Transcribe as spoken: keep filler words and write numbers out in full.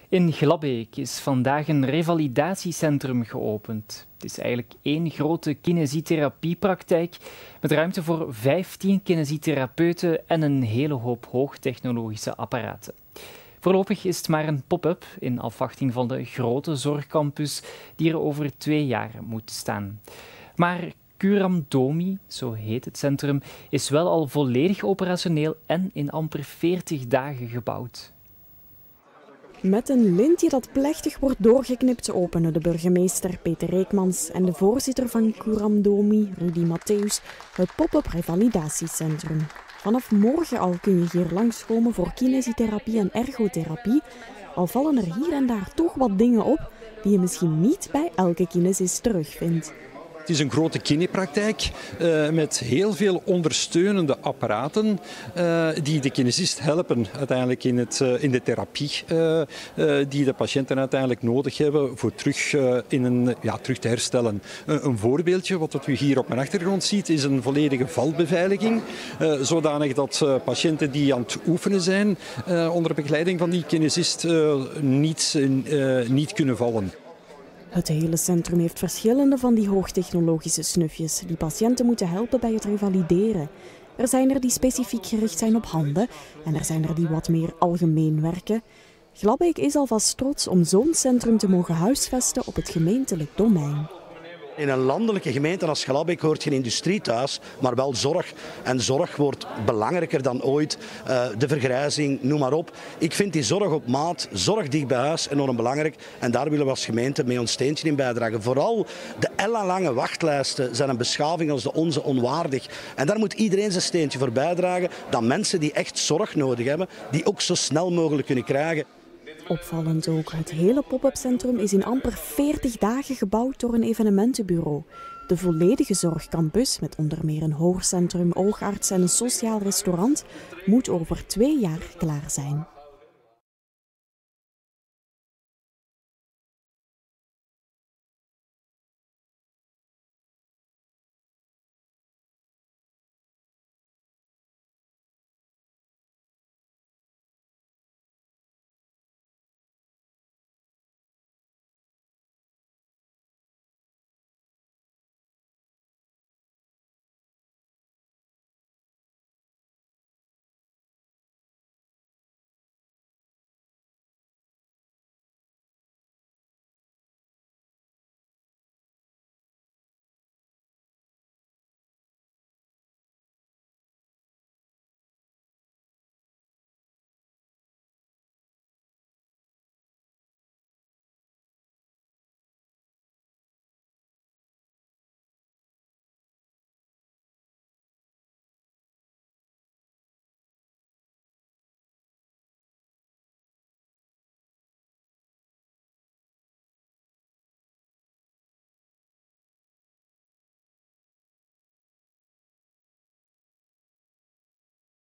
In Glabbeek is vandaag een revalidatiecentrum geopend. Het is eigenlijk één grote kinesietherapiepraktijk met ruimte voor vijftien kinesietherapeuten en een hele hoop hoogtechnologische apparaten. Voorlopig is het maar een pop-up in afwachting van de grote zorgcampus die er over twee jaar moet staan. Maar Curamdomi, zo heet het centrum, is wel al volledig operationeel en in amper veertig dagen gebouwd. Met een lintje dat plechtig wordt doorgeknipt openen de burgemeester Peter Reekmans en de voorzitter van Curamdomi, Rudy Mattheus, het pop-up revalidatiecentrum. Vanaf morgen al kun je hier langskomen voor kinesietherapie en ergotherapie, al vallen er hier en daar toch wat dingen op die je misschien niet bij elke kinesist terugvindt. Het is een grote kinepraktijk uh, met heel veel ondersteunende apparaten uh, die de kinesist helpen uiteindelijk in, het, uh, in de therapie uh, uh, die de patiënten uiteindelijk nodig hebben voor terug, uh, in een, ja, terug te herstellen. Uh, een voorbeeldje, wat u hier op mijn achtergrond ziet, is een volledige valbeveiliging, uh, zodanig dat uh, patiënten die aan het oefenen zijn uh, onder begeleiding van die kinesist uh, niet, uh, niet kunnen vallen. Het hele centrum heeft verschillende van die hoogtechnologische snufjes die patiënten moeten helpen bij het revalideren. Er zijn er die specifiek gericht zijn op handen en er zijn er die wat meer algemeen werken. Glabbeek is alvast trots om zo'n centrum te mogen huisvesten op het gemeentelijk domein. In een landelijke gemeente als Glabbeek hoort geen industrie thuis, maar wel zorg. En zorg wordt belangrijker dan ooit. Uh, de vergrijzing, noem maar op. Ik vind die zorg op maat, zorg dicht bij huis enorm belangrijk. En daar willen we als gemeente mee ons steentje in bijdragen. Vooral de ellenlange wachtlijsten zijn een beschaving als de onze onwaardig. En daar moet iedereen zijn steentje voor bijdragen. Dat mensen die echt zorg nodig hebben, die ook zo snel mogelijk kunnen krijgen. Opvallend ook, het hele pop-up centrum is in amper veertig dagen gebouwd door een evenementenbureau. De volledige zorgcampus, met onder meer een hoorcentrum, oogarts en een sociaal restaurant, moet over twee jaar klaar zijn.